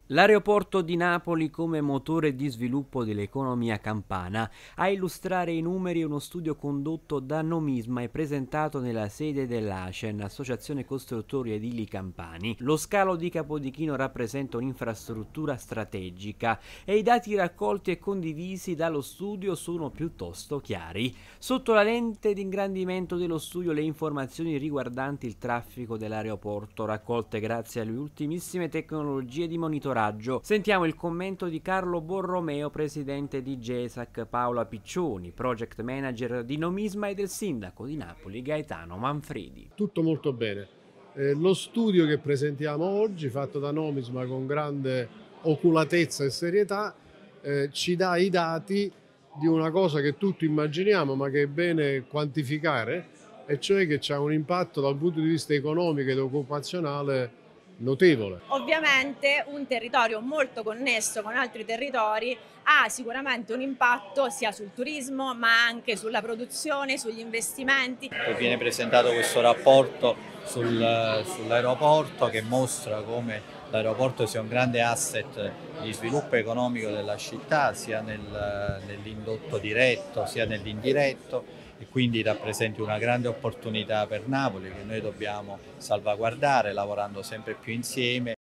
L'aeroporto di Napoli come motore di sviluppo dell'economia campana. A illustrare i numeri uno studio condotto da Nomisma e presentato nella sede dell'ACEN, Associazione Costruttori Edili Campani. Lo scalo di Capodichino rappresenta un'infrastruttura strategica e i dati raccolti e condivisi dallo studio sono piuttosto chiari. Sotto la lente di ingrandimento dello studio le informazioni riguardanti il traffico dell'aeroporto, raccolte grazie alle ultimissime tecnologie di monitoraggio. Sentiamo il commento di Carlo Borromeo, presidente di GESAC, Paola Piccioni, project manager di Nomisma, e del sindaco di Napoli Gaetano Manfredi. Tutto molto bene. Lo studio che presentiamo oggi, fatto da Nomisma con grande oculatezza e serietà, ci dà i dati di una cosa che tutti immaginiamo ma che è bene quantificare, e cioè che c'è un impatto dal punto di vista economico ed occupazionale notevole. Ovviamente un territorio molto connesso con altri territori ha sicuramente un impatto sia sul turismo ma anche sulla produzione, sugli investimenti. Poi viene presentato questo rapporto sull'aeroporto che mostra come l'aeroporto sia un grande asset di sviluppo economico della città, sia nell'indotto diretto sia nell'indiretto, e quindi rappresenti una grande opportunità per Napoli che noi dobbiamo salvaguardare lavorando sempre più insieme.